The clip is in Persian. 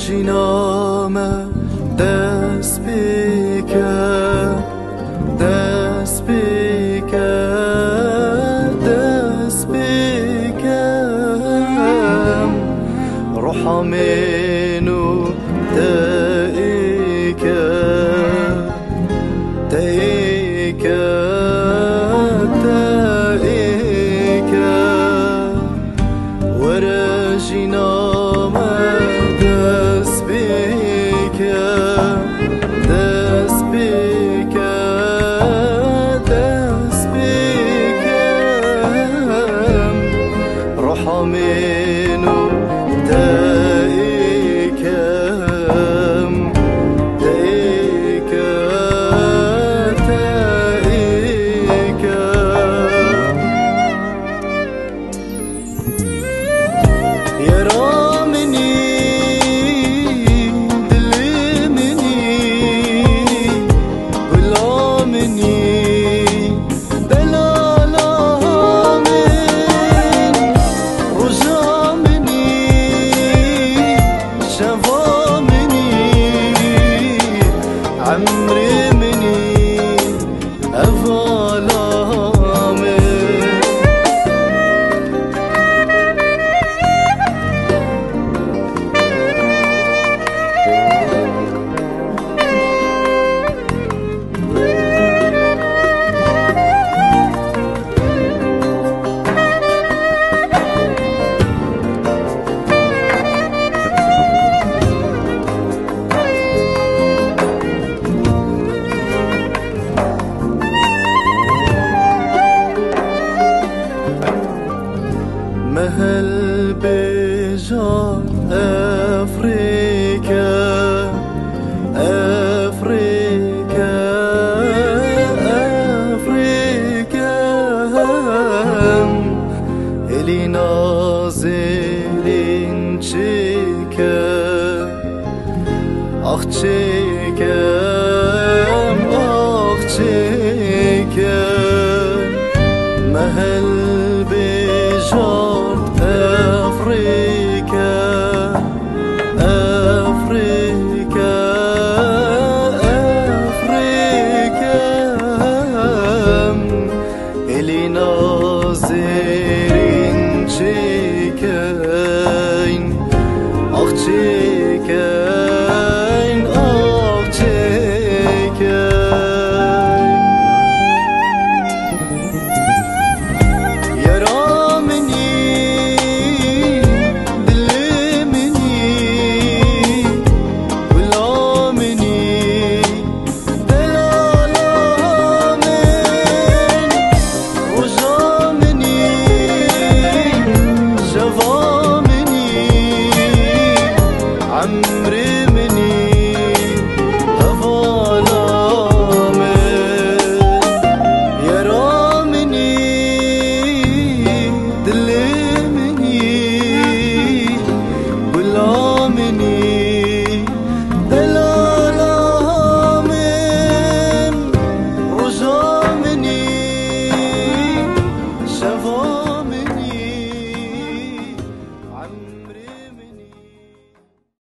ورژینامه دست بیکر دست بیکر دست بیکر روحا منو تأیکر تأیکر تأیکر ورژینامه دست بیکر دست بیکر دست بیکر روحا منو تأیکر تأیکر تأیکر یارا منی دلی منی گلا منی دلالا من رجا منی شفا منی عمري مني أفضل من مهل بجار أفريقيا أفريقيا أفريقيا إلي ناظرين تشيكا أخ تشيكا أخ تشيكا مهل بجار أفريقيا أفريقيا أفريقيا إلي ناظرين تشيكين أخ تشيكين